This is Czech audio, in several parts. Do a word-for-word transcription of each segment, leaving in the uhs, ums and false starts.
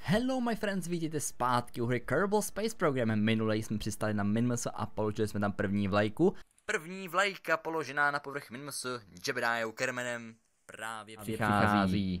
Hello my friends, vítejte zpátky u hry Kerbal Space Program. Minule jsme přistali na Minmus a položili jsme tam první vlajku. První vlajka položená na povrch Minmus Jebediah Kermanem právě přichází.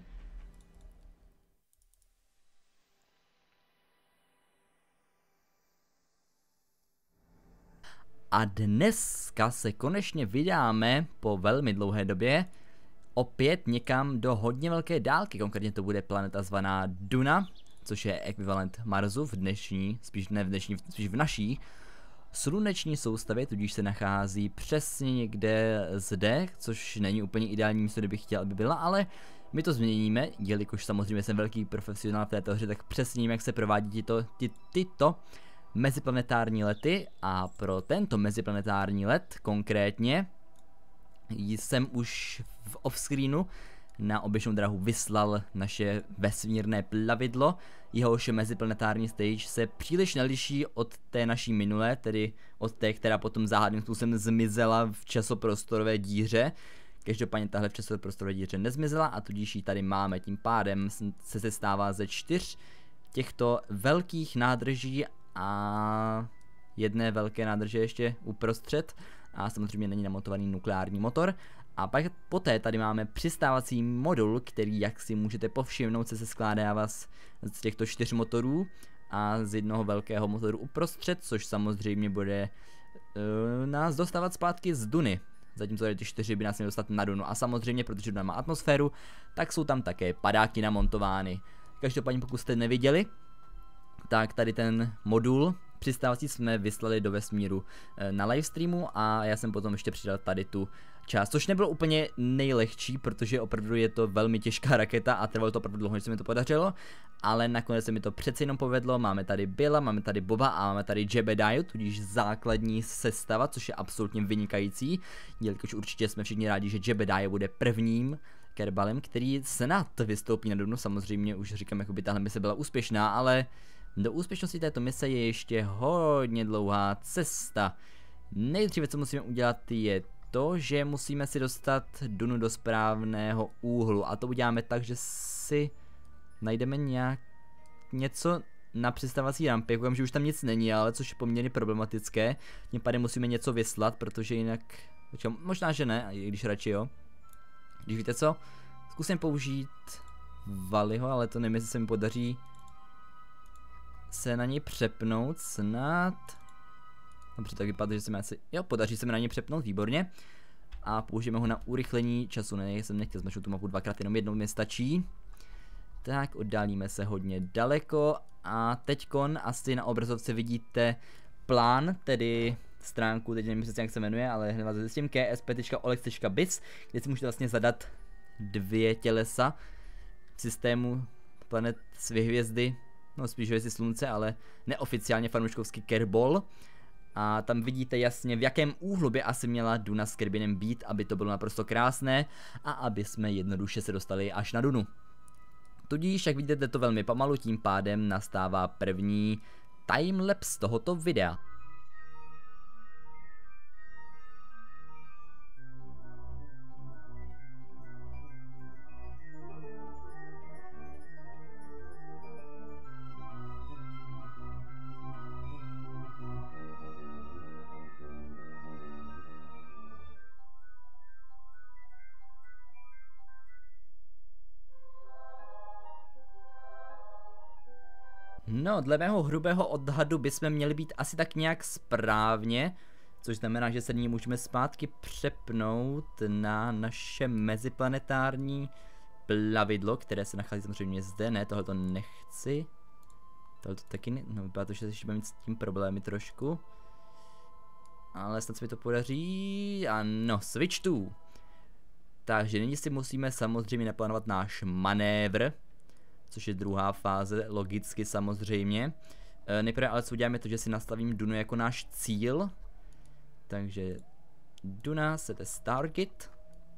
A dneska se konečně vydáme po velmi dlouhé době opět někam do hodně velké dálky, konkrétně to bude planeta zvaná Duna, což je ekvivalent Marsu v dnešní, spíš ne v dnešní, spíš v naší sluneční soustavě, tudíž se nachází přesně někde zde, což není úplně ideální místo, kde bych chtěl, aby byla, ale my to změníme, jelikož samozřejmě jsem velký profesionál v této hře, tak přesně vím, jak se provádí tyto, ty, tyto meziplanetární lety a pro tento meziplanetární let konkrétně jsem už v offscreenu na oběžnou dráhu vyslal naše vesmírné plavidlo. Jehož meziplanetární stage se příliš neliší od té naší minulé, tedy od té, která potom záhadným způsobem zmizela v časoprostorové díře. Každopádně tahle v časoprostorové díře nezmizela a tudíž ji tady máme. Tím pádem se sestává ze čtyř těchto velkých nádrží a jedné velké nádrže ještě uprostřed. A samozřejmě není namontovaný nukleární motor. A pak poté tady máme přistávací modul, který, jak si můžete povšimnout, se skládá z těchto čtyř motorů a z jednoho velkého motoru uprostřed, což samozřejmě bude uh, nás dostávat zpátky z Duny. Zatímco tady ty čtyři by nás měly dostat na Dunu. A samozřejmě, protože Duna má atmosféru, tak jsou tam také padáky namontovány. Každopádně, pokud jste neviděli, tak tady ten modul přistávací jsme vyslali do vesmíru na livestreamu a já jsem potom ještě přidal tady tu část, což nebylo úplně nejlehčí, protože opravdu je to velmi těžká raketa a trvalo to opravdu dlouho, než se mi to podařilo, ale nakonec se mi to přeci jenom povedlo. Máme tady Billa, máme tady Boba a máme tady Jebediah, tudíž základní sestava, což je absolutně vynikající, jelikož určitě jsme všichni rádi, že Jebediah bude prvním Kerbalem, který snad vystoupí na Dunu. Samozřejmě už říkám, jako by tahle mise byla úspěšná, ale do úspěšnosti této mise je ještě hodně dlouhá cesta. Nejdříve, co musíme udělat, je to, že musíme si dostat Dunu do správného úhlu. A to uděláme tak, že si najdeme nějak něco na přistávací rampě. Koukám, že už tam nic není, ale což je poměrně problematické. Tím pádem musíme něco vyslat, protože jinak... Možná, že ne, i když radši jo. Když víte co? Zkusím použít Valiho, ale to nevím, jestli se mi podaří se na něj přepnout snad. Dobře, tak vypadá, že se mi asi, jo, podaří se mi na něj přepnout, výborně. A použijeme ho na urychlení času, ne, jsem nechtěl zmačknout tu mapu dvakrát, jenom jednou mi stačí. Tak, oddálíme se hodně daleko a teďkon asi na obrazovce vidíte plán, tedy stránku, teď nevím přesně jak se jmenuje, ale hned vás zjistím, k s p tečka olex tečka biz, kde si můžete vlastně zadat dvě tělesa v systému planet svě hvězdy. No spíš hvězdy slunce, ale neoficiálně fanouškovský Kerbal. A tam vidíte jasně, v jakém úhlu by asi měla Duna s Kerbinem být, aby to bylo naprosto krásné a aby jsme jednoduše se dostali až na Dunu. Tudíž, jak vidíte, to velmi pomalu, tím pádem nastává první timelapse tohoto videa. No, dle mého hrubého odhadu bychom měli být asi tak nějak správně, což znamená, že se nyní můžeme zpátky přepnout na naše meziplanetární plavidlo, které se nachází samozřejmě zde. Ne, tohle to nechci. Tohle to taky ne, no vypadá to, že ještě budeme mít s tím problémy trošku. Ale snad se mi to podaří. Ano, switch to. Takže nyní si musíme samozřejmě naplánovat náš manévr, což je druhá fáze, logicky samozřejmě. E, nejprve ale co uděláme to, že si nastavím Dunu jako náš cíl. Takže Duna, set as target.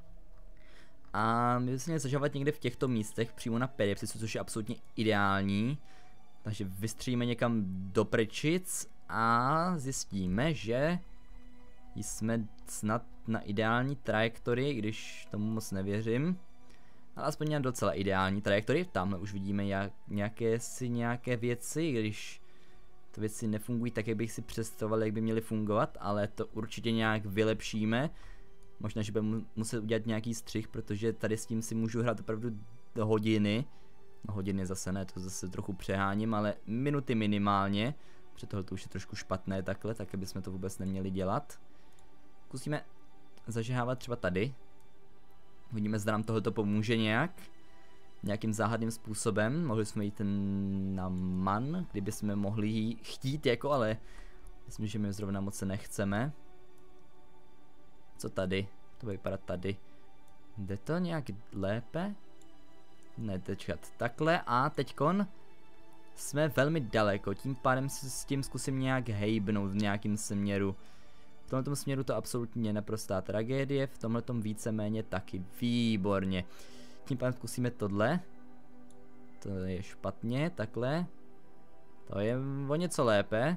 A my bychom měli zažávat někde v těchto místech, přímo na periapsisu, což je absolutně ideální. Takže vystřelíme někam do prčic a zjistíme, že jsme snad na ideální trajektorii, když tomu moc nevěřím. Ale aspoň nějak docela ideální trajektory. Tamhle už vidíme jak, nějaké si nějaké věci, když ty věci nefungují tak, jak bych si představoval, jak by měly fungovat, ale to určitě nějak vylepšíme. Možná, že budeme muset udělat nějaký střih, protože tady s tím si můžu hrát opravdu hodiny. No hodiny zase ne, to zase trochu přeháním, ale minuty minimálně. Protože tohle to už je trošku špatné takhle, tak bychom to vůbec neměli dělat. Zkusíme zažehávat třeba tady. Uvidíme, zda nám tohleto pomůže nějak. Nějakým záhadným způsobem. Mohli jsme jít na man, kdyby jsme mohli jí chtít jako, ale myslím, že my zrovna moc se nechceme. Co tady? To bude vypadat tady. Jde to nějak lépe? Ne, tečkat takhle a teďkon jsme velmi daleko, tím pádem se s tím zkusím nějak hejbnout v nějakém směru. V tomto směru to absolutně naprostá tragédie, v tomhletom víceméně taky výborně. Tím pádem zkusíme tohle. To je špatně, takhle. To je o něco lépe.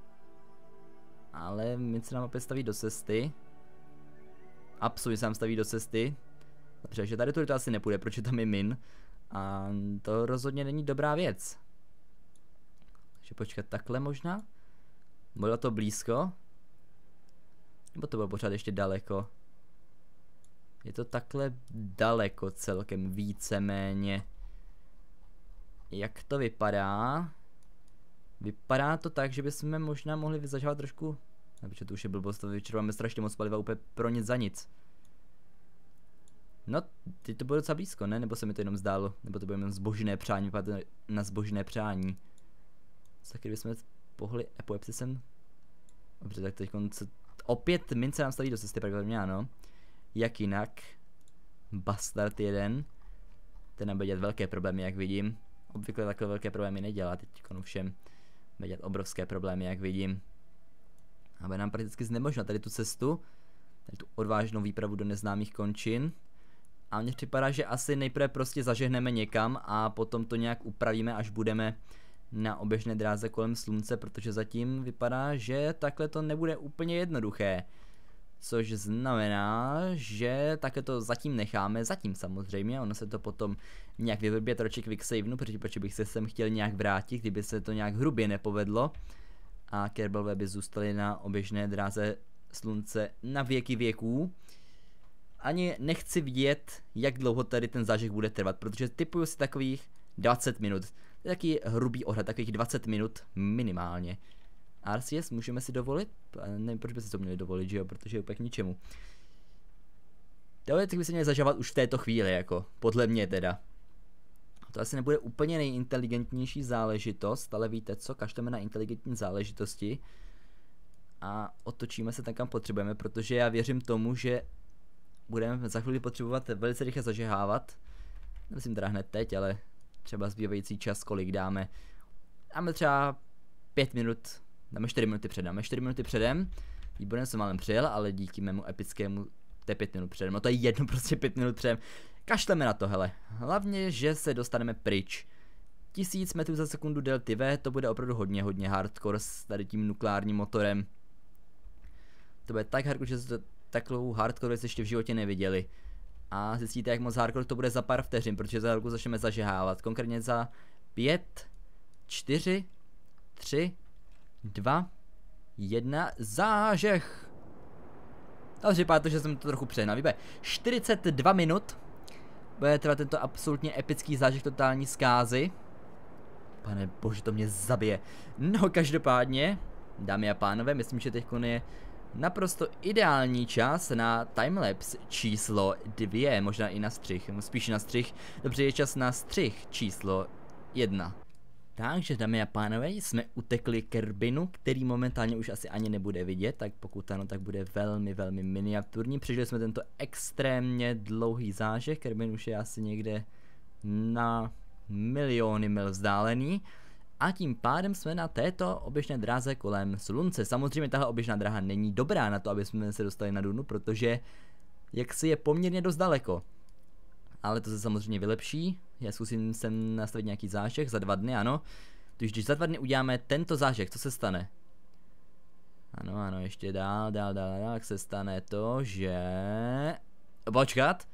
Ale min se nám opět staví do cesty. Absolutně se nám staví do cesty. Dobře, že tady to asi nepůjde, protože tam je min. A to rozhodně není dobrá věc. Takže počkat takhle možná? Bylo to blízko? Nebo to bylo pořád ještě daleko? Je to takhle daleko celkem víceméně. Jak to vypadá? Vypadá to tak, že bychom možná mohli zažívat trošku... Protože to už je blbost, to vyčerpáme strašně moc paliva úplně pro nic za nic. No, teď to bylo docela blízko, ne? Nebo se mi to jenom zdálo? Nebo to bylo jenom zbožné přání, vypadá na zbožné přání. Tak kdybychom pohli apoepsisem... Dobře, tak teď opět mince nám staví do cesty, pravděpodobně ano. Jak jinak? Bastard jeden. Ten nám bude dělat velké problémy, jak vidím. Obvykle takové velké problémy nedělá, teď všem bude dělat obrovské problémy, jak vidím. A bude nám prakticky znemožnit tady tu cestu, tady tu odvážnou výpravu do neznámých končin. A mně připadá, že asi nejprve prostě zažehneme někam a potom to nějak upravíme, až budeme na oběžné dráze kolem slunce, protože zatím vypadá, že takhle to nebude úplně jednoduché. Což znamená, že takhle to zatím necháme, zatím samozřejmě, ono se to potom nějak vyvrbě troček quicksavenu, protože, protože bych se sem chtěl nějak vrátit, kdyby se to nějak hrubě nepovedlo. A Kerbelové by zůstaly na oběžné dráze slunce na věky věků. Ani nechci vidět, jak dlouho tady ten zážeh bude trvat, protože typuju si takových dvacet minut. To je taky hrubý odhad, takových dvacet minut minimálně. R C S můžeme si dovolit? Nevím, proč by si to měli dovolit, že jo, protože je úplně k ničemu. Teoreticky by se měli zažávat už v této chvíli, jako, podle mě teda. To asi nebude úplně nejinteligentnější záležitost, ale víte co, kašleme na inteligentní záležitosti a otočíme se tam, kam potřebujeme, protože já věřím tomu, že budeme za chvíli potřebovat velice rychle zažehávat. Nemyslím teda hned teď, ale třeba zbývající čas, kolik dáme. Dáme třeba pět minut, dáme čtyři minuty předem, dáme čtyři minuty předem. Výborně jsem málem přijel, ale díky mému epickému, to je pět minut předem, no to je jedno prostě pět minut předem. Kašleme na to, hele. Hlavně, že se dostaneme pryč. Tisíc metrů za sekundu delty V, to bude opravdu hodně, hodně hardcore s tady tím nukleárním motorem. To bude tak hardcore, že jste takovou hardcore věc ještě v životě neviděli. A zjistíte, jak moc hardcore to bude za pár vteřin, protože za chvilku začneme zažehávat. Konkrétně za pět, čtyři, tři, dva, jedna, zážeh! Takže vypadá to, že jsem to trochu přehnal. Vypadá čtyřicet dva minut. Bude trvat tento absolutně epický zážeh totální zkázy. Pane bože, to mě zabije. No každopádně, dámy a pánové, myslím, že teď je naprosto ideální čas na timelapse číslo dvě, možná i na střih, spíš na střih. Dobře, je čas na střih číslo jedna. Takže, dámy a pánové, jsme utekli Kerbinu, který momentálně už asi ani nebude vidět, tak pokud ano, tak bude velmi, velmi miniaturní. Přežili jsme tento extrémně dlouhý zážeh, Kerbin už je asi někde na miliony mil vzdálený. A tím pádem jsme na této oběžné dráze kolem slunce. Samozřejmě tahle oběžná dráha není dobrá na to, aby jsme se dostali na Dunu, protože jaksi je poměrně dost daleko. Ale to se samozřejmě vylepší. Já zkusím sem nastavit nějaký zážeh za dva dny, ano. Takže když za dva dny uděláme tento zážeh, co se stane? Ano, ano, ještě dál, dál, dál, dál, jak se stane to, že... Počkat,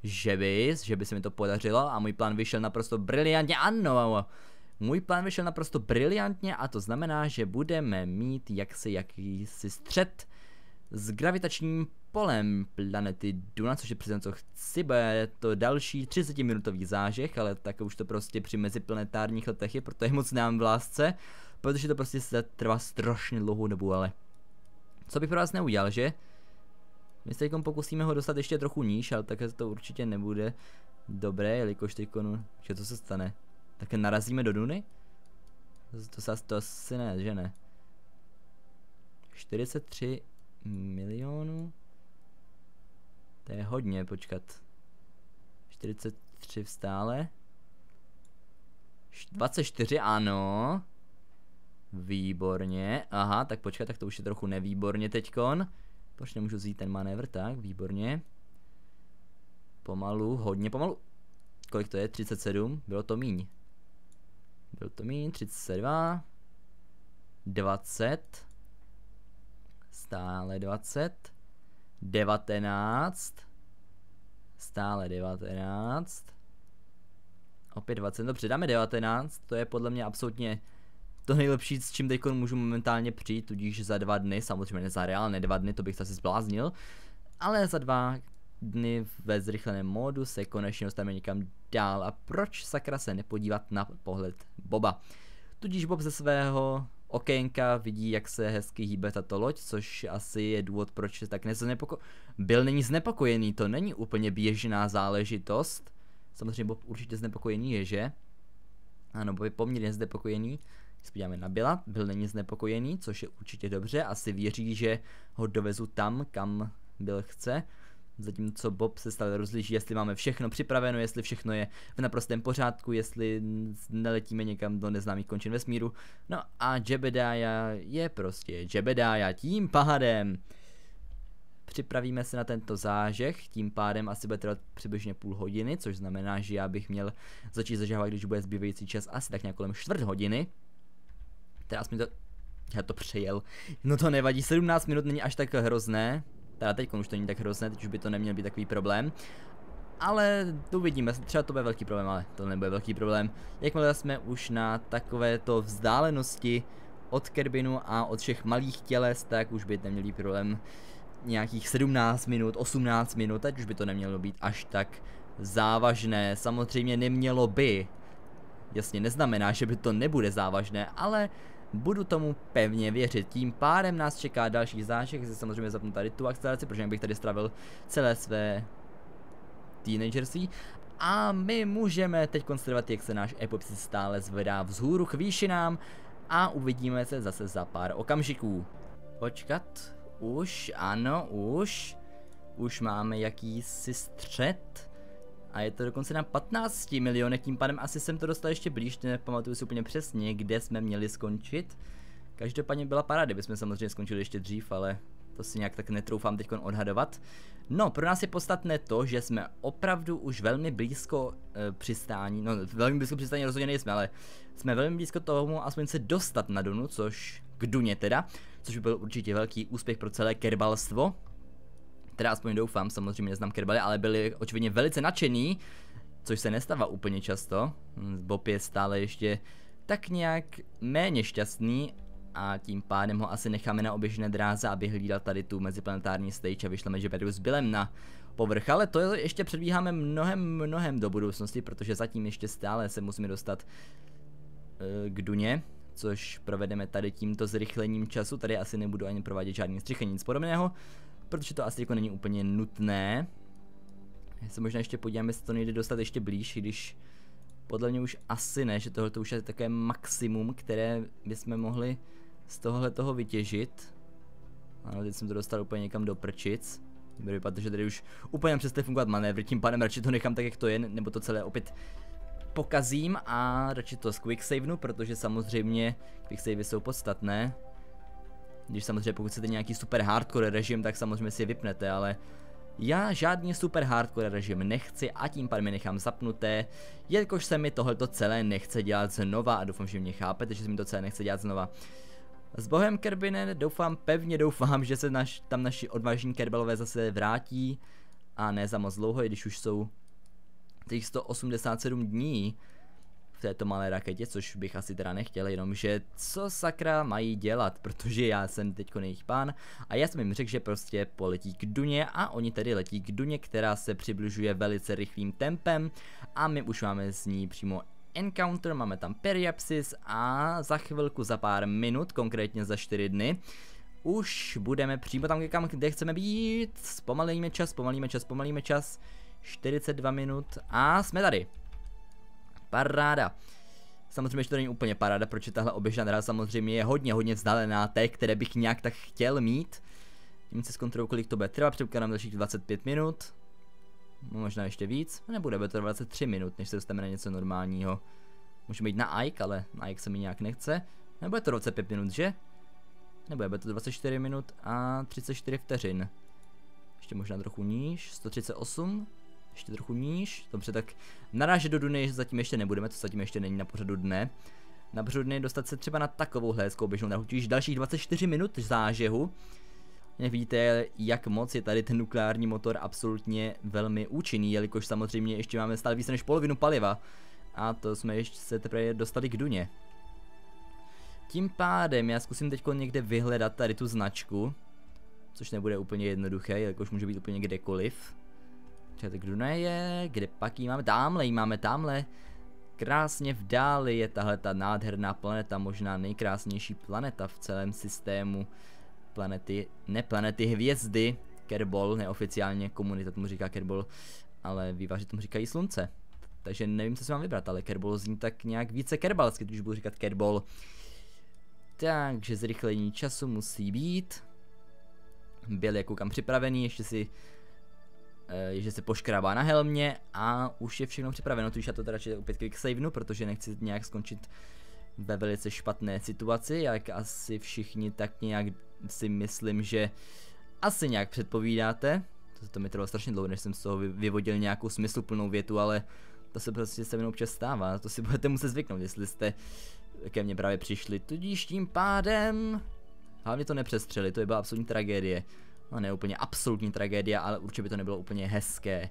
že by, že by se mi to podařilo a můj plán vyšel naprosto briliantně, ano, můj plán vyšel naprosto briliantně a to znamená, že budeme mít jaksi jakýsi střet s gravitačním polem planety Duna, což je přesně co chci, bude to další třicetiminutový zážeh, ale tak už to prostě při meziplanetárních letech je, proto je moc nám v lásce, protože to prostě se trvá strašně dlouhou dobu, ale co bych pro vás neudělal, že? My se teďkom pokusíme ho dostat ještě trochu níž, ale také to určitě nebude dobré, jelikož teďkon, že to se stane? Také narazíme do Duny? To se to asi ne, že ne? čtyřicet tři milionů? To je hodně, počkat. čtyřicet tři vstále. dvacet čtyři, ano. Výborně. Aha, tak počkat, tak to už je trochu nevýborně teďkon. Proč nemůžu vzít ten manévr, tak, výborně. Pomalu, hodně pomalu. Kolik to je? třicet sedm? Bylo to míň. Bylo to míň, třicet dva. dvacet. Stále dvacet. devatenáct. Stále devatenáct. Opět dvacet, dobře, dáme devatenáct. To je podle mě absolutně to nejlepší, s čím teď můžu momentálně přijít, tudíž za dva dny, samozřejmě ne za reálné dva dny, to bych se asi zbláznil, ale za dva dny ve zrychleném módu se konečně dostaneme někam dál. A proč sakra se nepodívat na pohled Boba? Tudíž Bob ze svého okénka vidí, jak se hezky hýbe tato loď, což asi je důvod, proč se tak neznepoko... Byl není znepokojený, to není úplně běžná záležitost. Samozřejmě Bob určitě znepokojený je, že? Ano, Bob je poměrně znepokojený. Když se podíváme na Billa, Bill není znepokojený, což je určitě dobře, asi věří, že ho dovezu tam, kam Bill chce. Zatímco Bob se stále rozlíží, jestli máme všechno připraveno, jestli všechno je v naprostém pořádku, jestli neletíme někam do neznámých končin vesmíru. No a Jebediah je prostě Jebediah, tím pádem připravíme se na tento zážeh, tím pádem asi bude trvat přibližně půl hodiny, což znamená, že já bych měl začít zažávat, když bude zbývající čas asi tak nějak kolem čtvrt hodiny. Teda aspoň to... Já to přejel. No to nevadí, sedmnáct minut není až tak hrozné. Teda teď už to není tak hrozné, teď už by to neměl být takový problém. Ale uvidíme, třeba to bude velký problém, ale to nebude velký problém. Jakmile jsme už na takovéto vzdálenosti od Kerbinu a od všech malých těles, tak už by neměl být problém nějakých sedmnáct minut, osmnáct minut, teď už by to nemělo být až tak závažné. Samozřejmě nemělo by. Jasně, neznamená, že by to nebude závažné, ale budu tomu pevně věřit. Tím pádem nás čeká další zážeh, že samozřejmě zapnu tady tu akceleraci, protože bych tady strávil celé své teenagerství. A my můžeme teď konstatovat, jak se náš epopsis stále zvedá vzhůru k výšinám a uvidíme se zase za pár okamžiků. Počkat, už, ano, už. Už máme jakýsi střed. A je to dokonce na patnácti milionech, tím pádem asi jsem to dostal ještě blíž, nepamatuju si úplně přesně, kde jsme měli skončit. Každopádně byla paráda, kdybychom samozřejmě skončili ještě dřív, ale to si nějak tak netroufám teď odhadovat. No, pro nás je podstatné to, že jsme opravdu už velmi blízko e, přistání, no velmi blízko přistání rozhodně nejsme, ale jsme velmi blízko tomu aspoň se dostat na Dunu, což k Duně teda, což by byl určitě velký úspěch pro celé kerbalstvo. Teda aspoň doufám, samozřejmě neznám kerbaly, ale byli očividně velice nadšený, což se nestává úplně často. Bob je stále ještě tak nějak méně šťastný a tím pádem ho asi necháme na oběžné dráze, aby hlídal tady tu meziplanetární stage a vyšleme Jebediah s Billem na povrch. Ale to ještě předbíháme mnohem, mnohem do budoucnosti, protože zatím ještě stále se musíme dostat uh, k Duně, což provedeme tady tímto zrychlením času. Tady asi nebudu ani provádět žádný střichení, nic podobného, protože to asi jako není úplně nutné. Já se možná ještě podívám, jestli to nejde dostat ještě blíž, když podle mě už asi ne, že tohle už je také maximum, které bychom mohli z tohohle toho vytěžit. Ano, teď jsem to dostal úplně někam do prčic. Bude vypadat, že tady už úplně přestane fungovat manévr, tím pádem radši to nechám tak, jak to je, nebo to celé opět pokazím a radši to z quicksavenu, protože samozřejmě quicksavey jsou podstatné. Když samozřejmě pokud chcete nějaký super hardcore režim, tak samozřejmě si je vypnete, ale já žádný super hardcore režim nechci a tím pádem je nechám zapnuté, jelikož se mi tohleto celé nechce dělat znova a doufám, že mě chápete, že se mi to celé nechce dělat znova. S bohem Kerbine doufám, pevně doufám, že se naš, tam naši odvážní kerbalové zase vrátí A ne za moc dlouho, i když už jsou těch sto osmdesát sedm dní v této malé raketě, což bych asi teda nechtěl, jenomže co sakra mají dělat, protože já jsem teďko jejich pán a já jsem jim řekl, že prostě poletí k Duně a oni tedy letí k Duně, která se přibližuje velice rychlým tempem a my už máme z ní přímo encounter, máme tam periapsis a za chvilku, za pár minut, konkrétně za čtyři dny, už budeme přímo tam, kam, kde chceme být. Zpomalíme čas, zpomalíme čas, zpomalíme čas. čtyřicet dva minut a jsme tady. Paráda. Samozřejmě, že to není úplně paráda, protože tahle oběžná dráha samozřejmě je hodně, hodně vzdálená té, které bych nějak tak chtěl mít. Tím si zkontroluji, kolik to bude trvat, předpokládám dalších dvacet pět minut. Možná ještě víc, nebude, bude to dvacet tři minut, než se dostaneme na něco normálního. Můžeme jít na Ike, ale na Ike se mi nějak nechce. Nebude to dvacet pět minut, že? Nebude, bude to dvacet čtyři minut a třicet čtyři vteřin. Ještě možná trochu níž, sto třicet osm. Ještě trochu níž, dobře, tak narážet do Duny zatím ještě nebudeme, to zatím ještě není na pořadu dne. Na pořadu dne dostat se třeba na takovou hezkou běžnou dráhu, už dalších dvacet čtyři minut zážehu. Vidíte, jak moc je tady ten nukleární motor absolutně velmi účinný, jelikož samozřejmě ještě máme stále více než polovinu paliva. A to jsme ještě se teprve dostali k Duně. Tím pádem já zkusím teď někde vyhledat tady tu značku, což nebude úplně jednoduché, jelikož může být úplně kdekoliv. Čekajte, Duna je, kde pak ji máme? Tamhle ji máme, tamhle. Krásně v dáli je tahle ta nádherná planeta, možná nejkrásnější planeta v celém systému planety, ne planety, hvězdy. Kerbol, neoficiálně komunita tomu říká Kerbol, ale vývaři tomu říkají slunce. Takže nevím, co si mám vybrat, ale Kerbol zní tak nějak více kerbalsky, když budu říkat Kerbol. Takže zrychlení času musí být. Byl jako kam připravený, ještě si že se poškrábá na helmě a už je všechno připraveno, tudíž já to teda opět quick savenu, protože nechci nějak skončit ve velice špatné situaci, jak asi všichni tak nějak si myslím, že asi nějak předpovídáte. To, to mi trvalo strašně dlouho, než jsem z toho vyvodil nějakou smysluplnou větu, ale to se prostě se mnou občas stává, to si budete muset zvyknout, jestli jste ke mně právě přišli, tudíž tím pádem hlavně to nepřestřeli, to je byla absolutní tragédie. No ne úplně absolutní tragédia, ale určitě by to nebylo úplně hezké.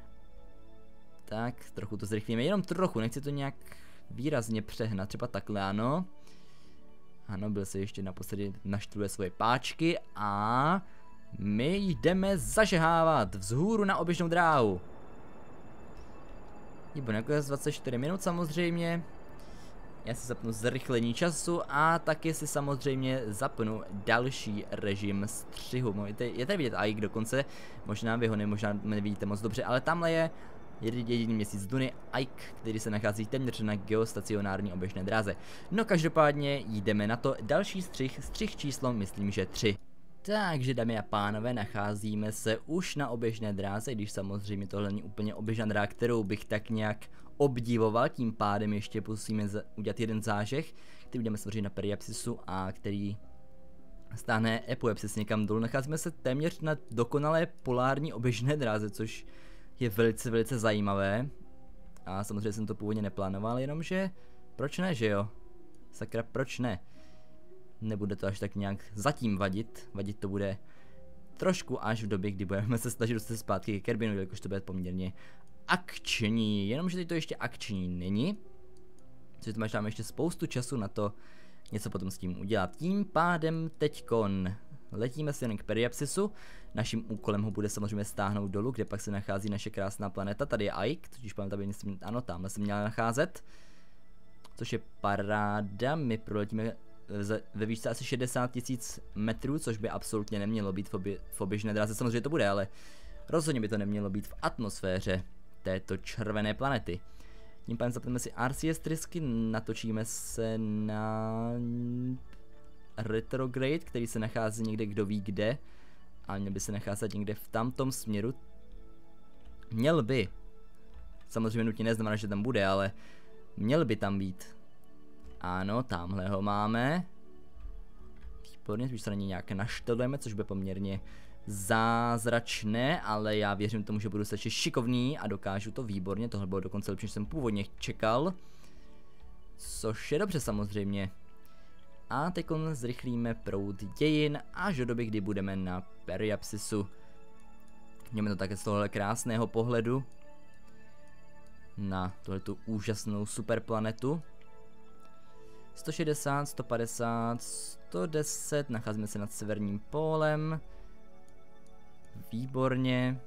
Tak, trochu to zrychlíme, jenom trochu, nechci to nějak výrazně přehnat, třeba takhle, ano. Ano, byl se ještě naposledy naštruje svoje páčky a my jdeme zažehávat vzhůru na oběžnou dráhu. Bude nakonec dvacet čtyři minut samozřejmě. Já si zapnu zrychlení času a taky si samozřejmě zapnu další režim střihu. Je tady vidět Ike dokonce, možná vy ho ne, možná nevidíte moc dobře, ale tamhle je jediný měsíc Duny, Ike, který se nachází téměř na geostacionární oběžné dráze. No každopádně jdeme na to, další střih, střih číslo myslím, že tři. Takže dámy a pánové, nacházíme se už na oběžné dráze, když samozřejmě tohle není úplně oběžná dráha, kterou bych tak nějak obdivoval, tím pádem ještě musíme udělat jeden zážeh, který budeme samozřejmě na periapsisu a který stáhne epoapsis někam dolů. Nacházíme se téměř na dokonalé polární oběžné dráze, což je velice, velice zajímavé. A samozřejmě jsem to původně neplánoval, jenomže proč ne, že jo? Sakra, proč ne? Nebude to až tak nějak zatím vadit, vadit to bude trošku až v době, kdy budeme se snažit dostat zpátky ke Kerbinu, jelikož to bude poměrně akční, jenomže teď to ještě akční není, což to máme ještě spoustu času na to něco potom s tím udělat. Tím pádem teďkon letíme si jen k periapsisu, naším úkolem ho bude samozřejmě stáhnout dolů, kde pak se nachází naše krásná planeta, tady je Ike, totiž planeta by myslím, ano, tamhle se měla nacházet, což je paráda, my proletíme ve výšce asi šedesát tisíc metrů, což by absolutně nemělo být v, obě, v oběžné dráze, samozřejmě to bude, ale rozhodně by to nemělo být v atmosféře této červené planety. Tím pádem zapneme si R C S trysky, natočíme se na retrograde, který se nachází někde kdo ví kde, a měl by se nacházet někde v tamtom směru. Měl by, samozřejmě nutně neznamená, že tam bude, ale měl by tam být. Ano, tamhle ho máme. Výborně, když se na něj nějak naštudujeme, což bude poměrně zázračné, ale já věřím tomu, že budu stačit šikovný a dokážu to výborně. Tohle bylo dokonce lepší, než jsem původně čekal. Což je dobře samozřejmě. A teď zrychlíme proud dějin až do doby, kdy budeme na periapsisu. Jdeme to také z tohohle krásného pohledu na tuhletu úžasnou superplanetu. sto šedesát, sto padesát, sto deset, nacházíme se nad severním pólem. Výborně.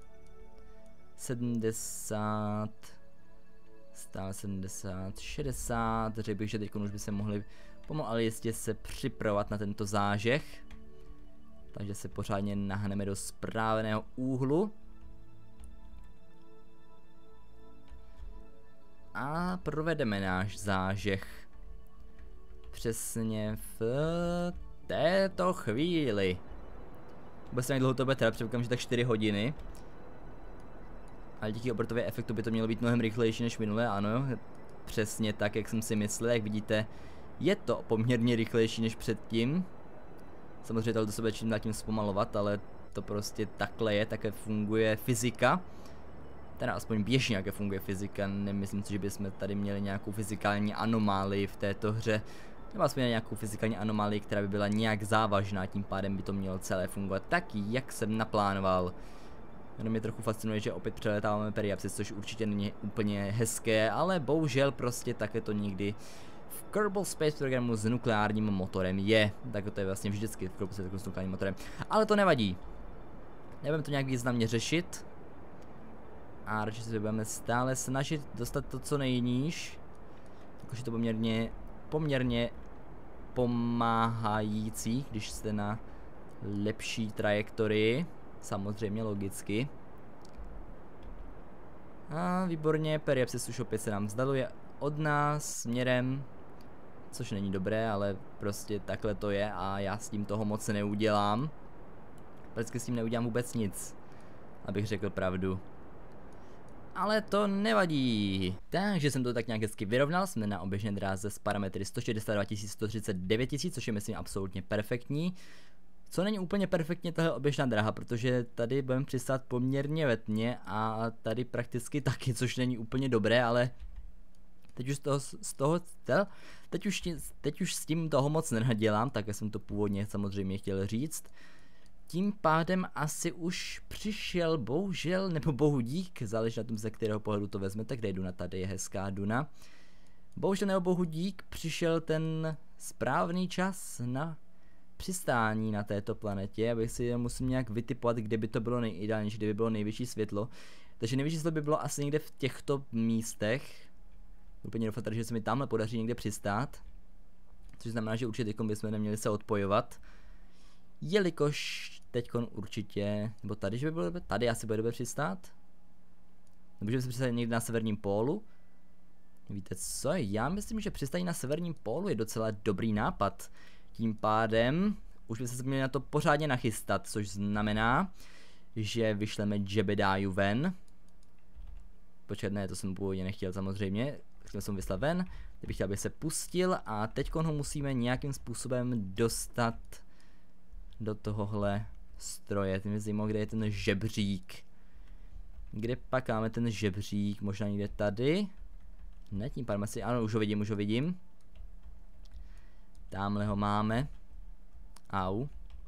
sedmdesát, stále sedmdesát, šedesát, řekl bych, že teď už by se mohli pomalu, ale jistě se připravovat na tento zážeh. Takže se pořádně nahneme do správného úhlu. A provedeme náš zážeh. Přesně v této chvíli. Vůbec jak dlouho to bude trvat, předpokládám, že tak čtyři hodiny. Ale díky obrtově efektu by to mělo být mnohem rychlejší než minule, ano. Přesně tak, jak jsem si myslel, jak vidíte, je to poměrně rychlejší než předtím. Samozřejmě tohle se bude čím dál tím zpomalovat, ale to prostě takhle je, také funguje fyzika. Teda aspoň běžně, jaké funguje fyzika, nemyslím si, že bychom tady měli nějakou fyzikální anomálii v této hře. Nebo aspoň nějakou fyzikální anomálii, která by byla nějak závažná, tím pádem by to mělo celé fungovat tak, jak jsem naplánoval. Jenom mě trochu fascinuje, že opět přeletáváme periapsis, což určitě není úplně hezké, ale bohužel prostě také to nikdy v Kerbal Space Programu s nukleárním motorem je. Tak to je vlastně vždycky v Kerbal Space Programu s nukleárním motorem. Ale to nevadí. Nebudeme to nějak významně řešit. A radši se budeme stále snažit dostat to co nejníž. Takže to poměrně, poměrně pomáhající, když jste na lepší trajektorii. Samozřejmě, logicky. A výborně, periapsis už opět se nám vzdaluje od nás směrem. Což není dobré, ale prostě takhle to je a já s tím toho moc neudělám. Vždycky s tím neudělám vůbec nic, abych řekl pravdu. Ale to nevadí. Takže jsem to tak nějak hezky vyrovnal, jsme na oběžné dráze s parametry sto šedesát dva tisíc, sto třicet devět tisíc, což je myslím absolutně perfektní. Co není úplně perfektně tahle oběžná dráha, protože tady budeme přistát poměrně ve tmě a tady prakticky taky, což není úplně dobré, ale teď už z toho, z toho teď, už, teď už s tím toho moc nenadělám, tak jsem to původně samozřejmě chtěl říct. Tím pádem asi už přišel, bohužel, nebo bohu dík, záleží na tom, ze kterého pohledu to vezmete, kde je Duna, tady je hezká Duna. Bohužel nebo bohu dík, přišel ten správný čas na přistání na této planetě, abych si musím nějak vytipovat, kde by to bylo nejideálnější, kde by bylo největší světlo. Takže největší světlo by bylo asi někde v těchto místech. Úplně doufat, že se mi tamhle podaří někde přistát. Což znamená, že určitě teď bychom neměli se odpojovat. Jelikož teďkon určitě, nebo tady, že by bylo dobře, tady asi bude dobře přistát. Nebo že by se přistali někde na severním pólu. Víte co, já myslím, že přistání na severním pólu je docela dobrý nápad. Tím pádem už by se měli na to pořádně nachystat, což znamená, že vyšleme Jebedáju ven. Počkat, ne, to jsem původně nechtěl samozřejmě, chtěl jsem vyslat ven, teď bych chtěl, aby se pustil a teďkon ho musíme nějakým způsobem dostat do tohohle stroje. Tím mě zajímalo, kde je ten žebřík. Kde pak máme ten žebřík, možná někde tady? Ne, tím pádem asi, ano, už ho vidím, už ho vidím. Tamhle ho máme. Au.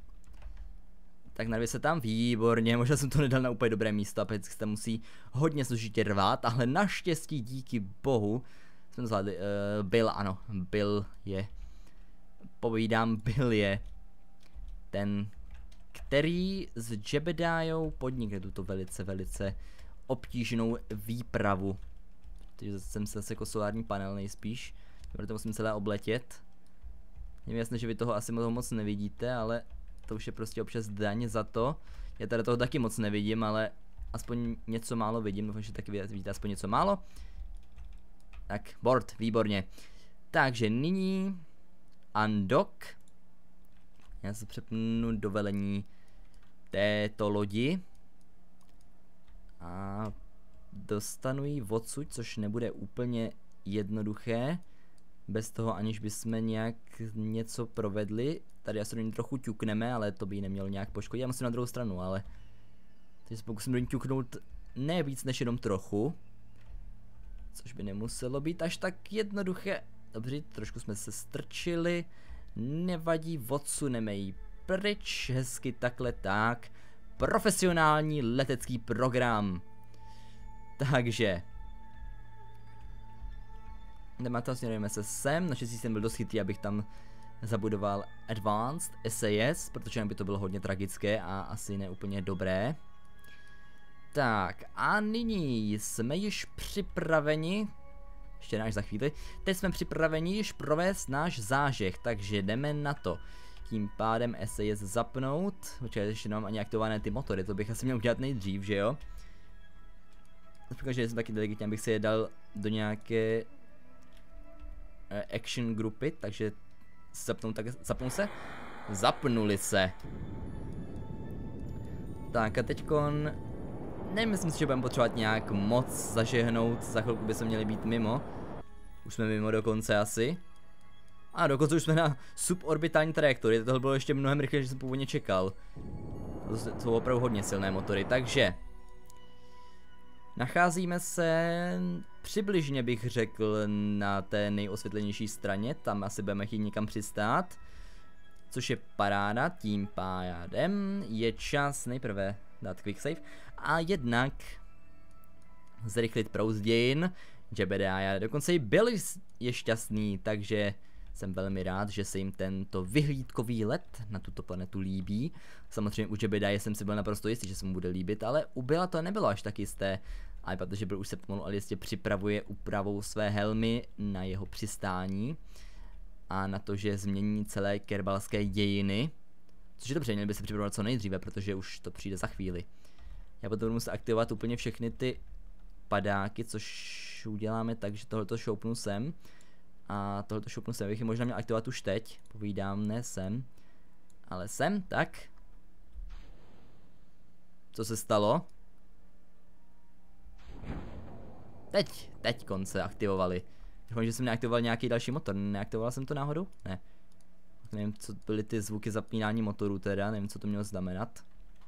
Tak narvě se tam, výborně, možná jsem to nedal na úplně dobré místo a teď se musí hodně složitě rvát, ale naštěstí díky bohu jsme to zvládli, uh, Bill, ano, Bill je, povídám, Bill je ten, který s Jebedájou podnikne tuto velice, velice obtížnou výpravu. Takže jsem se zase jako solární panel nejspíš, proto musím celé obletět. Je mi jasné, že vy toho asi moc nevidíte, ale to už je prostě občas daň za to. Já tady toho taky moc nevidím, ale aspoň něco málo vidím, doufám, že taky vidíte aspoň něco málo. Tak, board, výborně. Takže nyní undock. Já se přepnu do velení této lodi. A dostanu ji odsud, což nebude úplně jednoduché. Bez toho, aniž bychom nějak něco provedli. Tady asi do ní trochu ťukneme, ale to by ji nemělo nějak poškodit. Já musím na druhou stranu, ale teď se pokusím do ní ťuknout ne víc než jenom trochu. Což by nemuselo být až tak jednoduché. Dobře, trošku jsme se strčili. Nevadí, odsuneme ji pryč, hezky takhle tak. profesionální letecký program. Takže jdeme to, směrujeme se sem, naštěstí jsem byl dost chytrý, abych tam zabudoval Advanced S A S, protože by to bylo hodně tragické a asi ne úplně dobré. Tak a nyní jsme již připraveni, ještě ne až za chvíli, teď jsme připraveni již provést náš zážeh, takže jdeme na to. Tím pádem S A S zapnout, počkej, ještě nemám ani aktivované ty motory, to bych asi měl udělat nejdřív, že jo? Říkám, že jsem taky delegitně, abych si je dal do nějaké uh, action grupy, takže zapnou, tak zapnou se? Zapnuli se. Tak a teďkon, nemyslím si, že budeme potřebovat nějak moc zažehnout, za chvilku by se měli být mimo. Už jsme mimo dokonce asi. A dokonce už jsme na suborbitální trajektorii, tohle bylo ještě mnohem rychleji, než jsem původně čekal. To jsou opravdu hodně silné motory, takže nacházíme se přibližně, bych řekl, na té nejosvětlenější straně, tam asi budeme chtít někam přistát. Což je paráda, tím pádem je čas nejprve dát quick save a jednak zrychlit proud dějin. Jebediah dokonce i byl je šťastný, takže jsem velmi rád, že se jim tento vyhlídkový let na tuto planetu líbí. Samozřejmě u Jebediah jsem si byl naprosto jistý, že se mu bude líbit, ale u Billa to nebylo až tak jisté. Ale protože Bill už se pomalu ale jistě připravuje úpravou své helmy na jeho přistání a na to, že změní celé kerbalské dějiny. Což je dobře, měli by se připravovat co nejdříve, protože už to přijde za chvíli. Já potom budu muset aktivovat úplně všechny ty padáky, což uděláme tak, že tohleto šoupnu sem. A tohleto šoupnu sem, bych je možná měl aktivovat už teď. Povídám, ne sem. Ale sem, tak. Co se stalo? Teď, teď konce aktivovali. Doufám, že jsem neaktivoval nějaký další motor. Neaktivoval jsem to náhodou? Ne. Nevím, co byly ty zvuky zapínání motorů teda, nevím, co to mělo znamenat.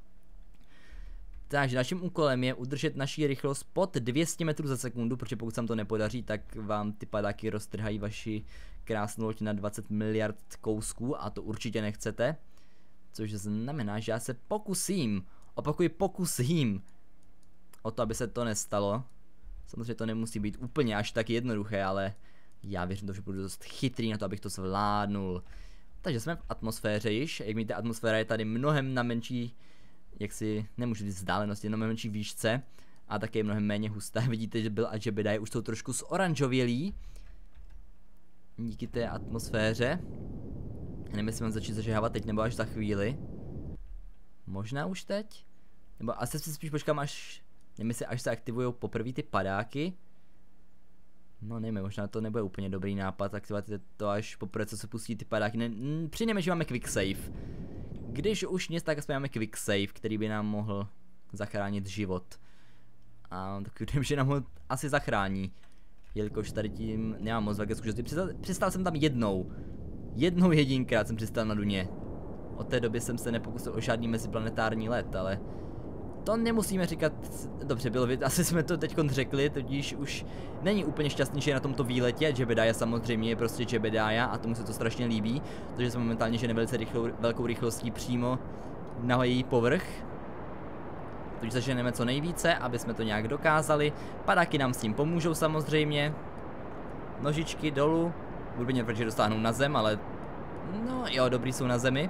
Takže naším úkolem je udržet naši rychlost pod dvě stě metrů za sekundu, protože pokud se vám to nepodaří, tak vám ty padáky roztrhají vaši krásnou loď na dvacet miliard kousků a to určitě nechcete. Což znamená, že já se pokusím, opakuji pokusím o to, aby se to nestalo. Samozřejmě to nemusí být úplně až tak jednoduché, ale já věřím, že budu dost chytrý na to, abych to zvládnul. Takže jsme v atmosféře již, jak vidíte, atmosféra je tady mnohem na menší, jak si nemůžu říct vzdálenosti, na menší výšce a také je mnohem méně husté. Vidíte, že Bill a Jebediah už jsou trošku zoranžovělí díky té atmosféře. Nevím, jestli mám začít zažehávat teď nebo až za chvíli. Možná už teď? Nebo asi si spíš počkám až, nevím, jestli až se aktivují poprvé ty padáky. No nevím, možná to nebude úplně dobrý nápad aktivovat to až poprvé, co se pustí ty padáky. Ne, přinejmenším máme quick save. Když už nic, tak aspoň máme quick save, který by nám mohl zachránit život. A takový vím, že nám ho asi zachrání. Jelikož tady tím nemám moc velké zkušenosti. Přistal, přistál jsem tam jednou. Jednou jedinkrát jsem přistál na Duně. Od té doby jsem se nepokusil o žádný meziplanetární let, ale to nemusíme říkat. Dobře, bylo vidět, asi jsme to teď řekli, tudíž už není úplně šťastný, že je na tomto výletě. Jebediah samozřejmě je prostě Jebediah a tomu se to strašně líbí, protože jsme momentálně žene velice rychlou, velkou rychlostí přímo na její povrch. Tudíž zaženeme co nejvíce, aby jsme to nějak dokázali. Padáky nám s tím pomůžou samozřejmě. Nožičky dolů. Budu vidět, protože dostáhnou na zem, ale no jo, dobrý jsou na zemi.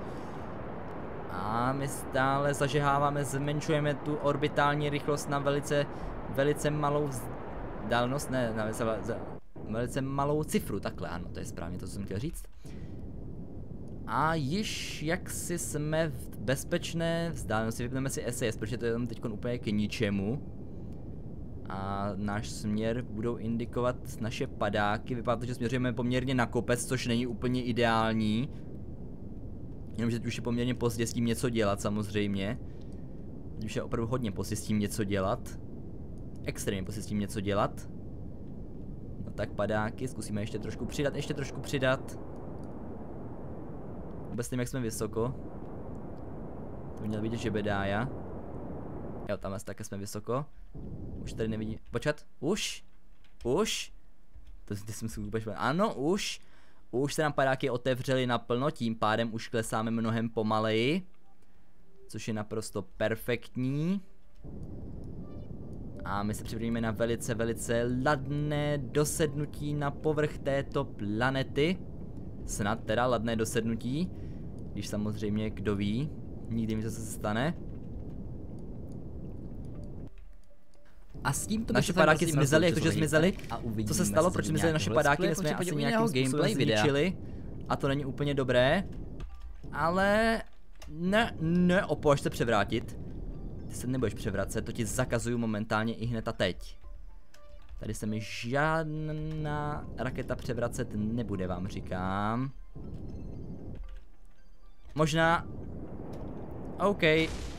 A my stále zažeháváme, zmenšujeme tu orbitální rychlost na velice, velice malou vzdálenost, ne, na velice, velice malou cifru, takhle, ano, to je správně to, co jsem chtěl říct. A již jaksi jsme v bezpečné vzdálenosti, vypneme si S A S, protože to je tam teď úplně k ničemu. A náš směr budou indikovat naše padáky, vypadá to, že směřujeme poměrně na kopec, což není úplně ideální. Jenomže teď už je poměrně pozdě s tím něco dělat samozřejmě. Teď už je opravdu hodně pozdě s tím něco dělat. Extrémně pozdě s tím něco dělat. No tak padáky, zkusíme ještě trošku přidat, ještě trošku přidat. Vůbec nevím, jak jsme vysoko. To měl vidět Jebediah. Jo, tam asi také jsme vysoko. Už tady nevidím. Počkat, už? Už? To jsem si vůbec... Ano, už. Už se nám padáky otevřely naplno, tím pádem už klesáme mnohem pomaleji. což je naprosto perfektní. A my se připravíme na velice, velice ladné dosednutí na povrch této planety. Snad teda ladné dosednutí, když samozřejmě kdo ví, nikdy mi to se stane. A s tímto naše padáky zmizely, jakože zmizely. Co se stalo, proč zmizely naše padáky, my jsme asi nějakým způsobem zničili. A to není úplně dobré. Ale ne, ne, opož se převrátit. Ty se nebudeš převracet, to ti zakazuju momentálně i hned a teď. Tady se mi žádná raketa převracet nebude, vám říkám. Možná. OK.